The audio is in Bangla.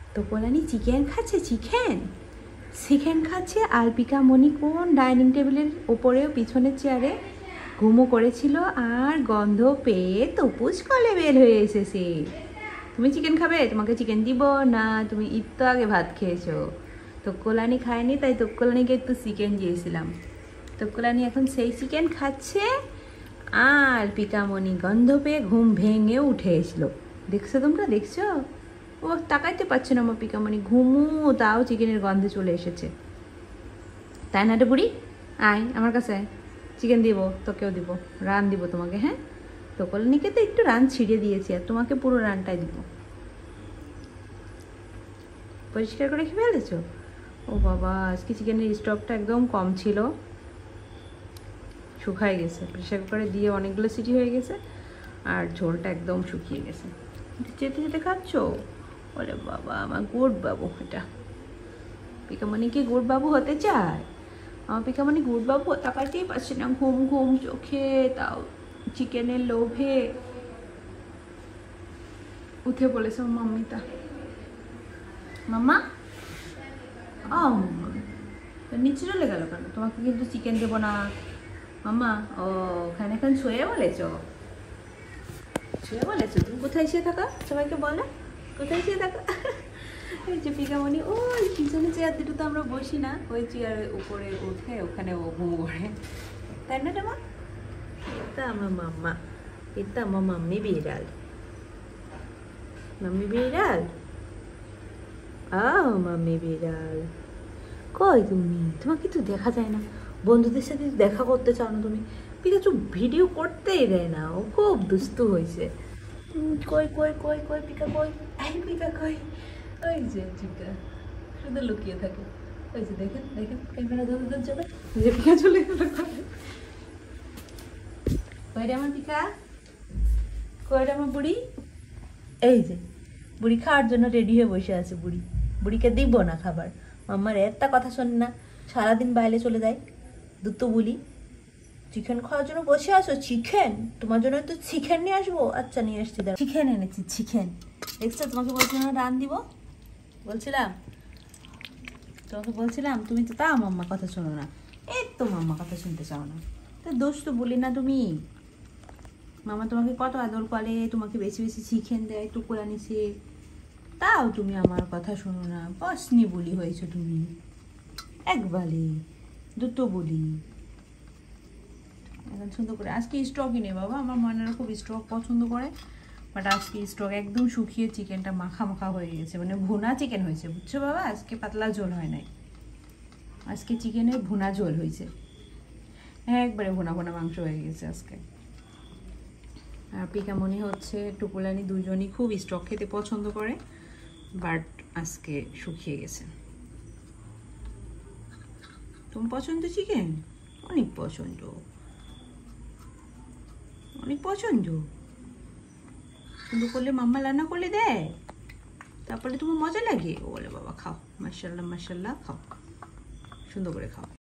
তো কল্যাণী চিকেন খাচ্ছে, চিকেন খাচ্ছে। আর পিকামণি কোন ডাইনিং টেবিলের ওপরে পিছনের চেয়ারে ঘুমো করেছিল, আর গন্ধ পেয়ে তপুস কলে বের হয়ে এসেছে। তুমি চিকেন খাবে? তোমাকে চিকেন দিব না, তুমি একটু আগে ভাত খেয়েছো। তো কল্যাণী খায়নি, তাই তো কল্যাণীকে একটু চিকেন দিয়েছিলাম। তো কল্যাণী এখন সেই চিকেন খাচ্ছে, আর পিকামণি গন্ধ পেয়ে ঘুম ভেঙে উঠে এসলো। দেখছো তোমরা, দেখছো? ও তাকাইতে পারছে না আমার পিকামণি, ঘুমু তাও চিকেনের গন্ধে চলে এসেছে। তাই না রে বুড়ি? আয় আমার কাছে আয়, চিকেন দিব, তোকেও দিব, রান দিব তোমাকে। হ্যাঁ, তো কল্যাণীকে তো একটু রান ছিঁড়ে দিয়েছি, আর তোমাকে পুরো রানটাই দিব। পরিষ্কার করে খেয়ে ফেলেছো? ও বাবা, আজকে চিকেনের স্টকটা একদম কম ছিল, শুকায় গেছে। প্রেশার কুকারে দিয়ে অনেকগুলো সিটি হয়ে গেছে, আর ঝোলটা একদম শুকিয়ে গেছে। যেতে যেতে খাচ্ছ? বলে বাবা, আমার গুড বাবু। এটা পিকামণি কি গুড বাবু হতে চায়? আমার পিকামণি গুড বাবু তাকাতেই পারছে না, ঘুম ঘুম চোখে, তাও চিকেনের লোভে উঠে পড়েছে মাম্মিটা। মাম্মা, ও মাম্মা, নিচে চলে গেল কেন? তোমাকে কিন্তু চিকেন দেবো না মাম্মা। ও ওখানে এখন শুয়ে বলেছ? শুয়ে বলেছো? তুমি কোথায় শুয়ে থাকা? সবাইকে বলো কোথায় শুয়ে থাকা। ওই যে পিকামণি ওই পিছনে চেয়ার দুটো তো আমরা বসি না, ওই চেয়ারের উপরে উঠে ওখানে ও ঘুমো করে, তাই না রে মা? এটা আমার মাম্মা, এটা আমার মাম্মি বিড়াল। মাম্মি বিড়াল, মাম্মি বিড়াল। কই তুমি? তোমাকে তো দেখা যায় না, বন্ধুদের সাথে দেখা করতে চাও না তুমি। পিকাচু ভিডিও করতেই দেয় না, ও খুব দুষ্টু হয়েছে। কই কই কই কই পিকা কই? এই পিকা কই? ওই যে পিকা শুধু লুকিয়ে থাকে। ওই যে দেখেন দেখেন, ক্যামেরা ধরে ধরে যাবে, যে পিকা চলে গেল। কইরে আমার পিকা, কইরে আমার বুড়ি? এই যে বুড়ি খাওয়ার জন্য রেডি হয়ে বসে আছে। বুড়িকে দিব না খাবার। মাম্মার একটা কথা শোন না, সারাদিন বাইরে চলে যায়। দুটো বলি চিকেন খাওয়ার জন্য বসে আসো? চিকেন তোমার জন্য তো চিকেন নিয়ে আসবো। আচ্ছা নিয়ে আসছি, চিকেন এনেছি, চিকেন। দেখছো, তোমাকে বলছিলাম না রান দিব, বলছিলাম তোমাকে, বলছিলাম। তুমি তো তাও মাম্মা কথা শোনো না, এই তো মাম্মা কথা শুনতে চাও না। তা দোষ তো বলি না তুমি। মামা তোমাকে কত আদর করে, তোমাকে বেশি বেশি চিকেন দেয়, টুকুরা নিছে, তাও তুমি আমার কথা শোনো না। বসনি বলি হয়েছো তুমি, একবারে দুটো বলি। এখন সুন্দর করে আজকে স্টকই নেই বাবা, আমার মনেরা খুব স্টক পছন্দ করে, বাট আজকে স্টক একদম শুকিয়ে চিকেনটা মাখা মাখা হয়ে গেছে, মানে ভুনা চিকেন হয়েছে, বুঝছো বাবা? আজকে পাতলা ঝোল হয় নাই, আজকে চিকেনের ভুনা ঝোল হয়েছে, একবারে ভুনা ভুনা মাংস হয়ে গেছে আজকে। আর পিকামণি হচ্ছে টুকুলানি দুজনই খুব স্টক খেতে পছন্দ করে, বাট আজকে শুকিয়ে গেছে। তোমার পছন্দ চিকেন? অনেক পছন্দ, অনেক পছন্দ। সুন্দর করলে মাম্মা রান্না করলে দেয়, তারপরে তোমার মজা লাগে। ও বলে বাবা খাও, মাশাল্লাহ মাশাল্লাহ, খাও, সুন্দর করে খাও।